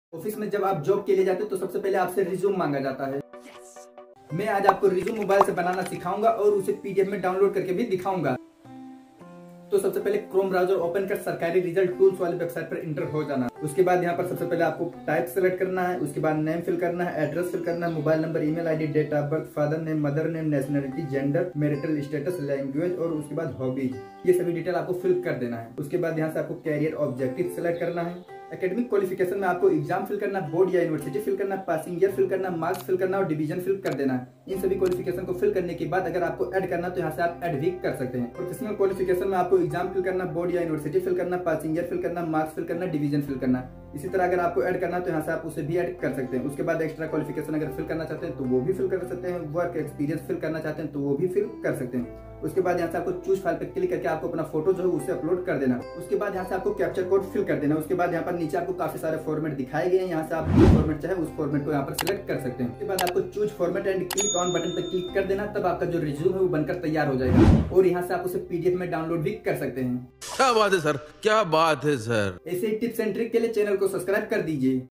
Office में जब आप जॉब के लिए जाते हो तो सबसे पहले आपसे रिज्यूम मांगा जाता है। मैं आज आपको रिज्यूम मोबाइल से बनाना सिखाऊंगा और उसे पीडीएफ में डाउनलोड करके भी दिखाऊंगा। तो सबसे पहले क्रोम ब्राउजर ओपन कर सरकारी रिजल्ट टूल्स वाली वेबसाइट पर इंटर हो जाना। उसके बाद यहाँ पर सबसे पहले आपको टाइप सेलेक्ट करना है, उसके बाद नेम फिल करना है, एड्रेस फिल करना है, mobile number, email ID, date of birth, father name, mother name, nationality, gender, marital status, language और उसके बाद हॉबीज, ये सभी डिटेल आपको फिल कर देना है। उसके बाद यहाँ से आपको कैरियर ऑब्जेक्टिव सेलेक्ट करना है। एकेडमिक क्वालिफिकेशन में आपको एग्जाम फिल करना, बोर्ड या यूनिवर्सिटी फिल करना, पासिंग ईयर फिल करना, मार्क्स फिल करना और डिवीजन फिल कर देना है। इन सभी क्वालिफिकेशन को फिल करने के बाद अगर आपको ऐड करना तो यहाँ से आप ऐड भी कर सकते हैं। प्रोफेशनल क्वालिफिकेशन में आपको एग्जाम फिल करना, बोर्ड या यूनिवर्सिटी फिल करना, पासिंग ईयर फिल करना, मार्क्स फिल करना, डिवीजन फिल करना। इसी तरह अगर आपको ऐड करना तो यहाँ से आप उसे भी ऐड कर सकते हैं। उसके बाद एक्स्ट्रा क्वालिफिकेशन अगर फिल करना चाहते हैं तो वो भी फिल कर सकते हैं। वर्क एक्सपीरियंस फिल करना चाहते हैं तो वो भी फिल कर सकते हैं। उसके बाद यहाँ से आपको चूज फाइल पर क्लिक करके आपको अपना फोटो जो है उसे अपलोड कर देना। उसके बाद यहाँ से आपको कैप्चर कोड फिल कर देना। उसके बाद यहाँ पर नीचे आपको काफी सारे फॉर्मेट दिखाए गए हैं, यहाँ से आप जो फॉर्मेट चाहे उस फॉर्मेट को यहाँ पर सिलेक्ट कर सकते हैं। उसके बाद आपको choose format and click on button पर क्लिक कर देना, तब आपका जो रिज्यूम है वो बनकर तैयार हो जाएगा और यहाँ से आप उसे पीडीएफ में डाउनलोड भी कर सकते हैं। क्या बात है सर, क्या बात है सर। ऐसे टिप्स एंड ट्रिक के लिए चैनल को सब्सक्राइब कर दीजिए।